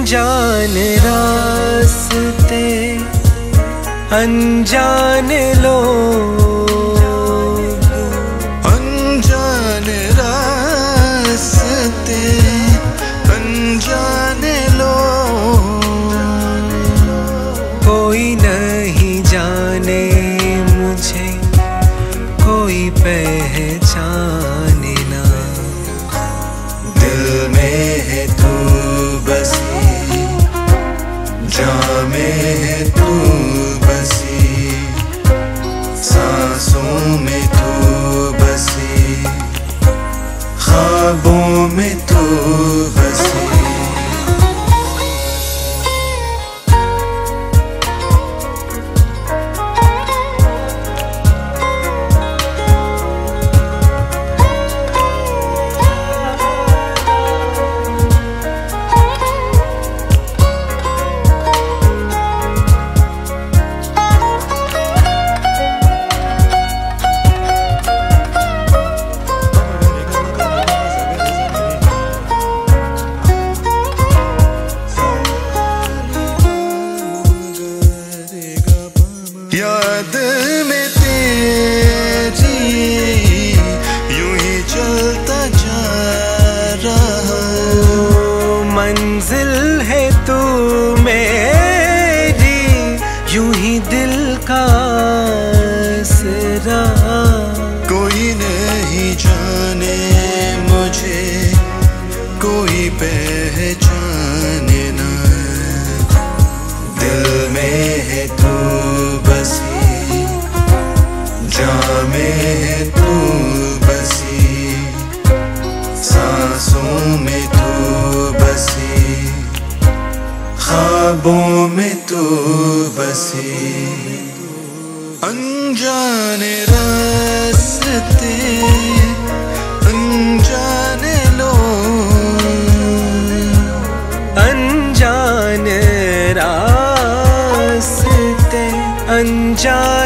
अनजाने रास्ते अनजाने लोग, अनजाने रास्ते अनजाने लोग। कोई नहीं जाने मुझे, कोई पहचाने ना। दिल में है तू बसी, जान में है तू बसी, सांसों में तू बसी, ख्वाबों में तू बसी। याद में तेरी यूं ही चलता जा रहा, मंजिल है तू मेरी, यूं ही दिल का आसरा। कोई नहीं जाने मुझे, कोई पहचाने ना। दिल में है तू बसी, जान में है तू बसी, सांसों में तू बसी, ख्वाबों में तू बसी। अनजाने रास्ते अनजाने लोग, अनजाने रास्ते अनजाने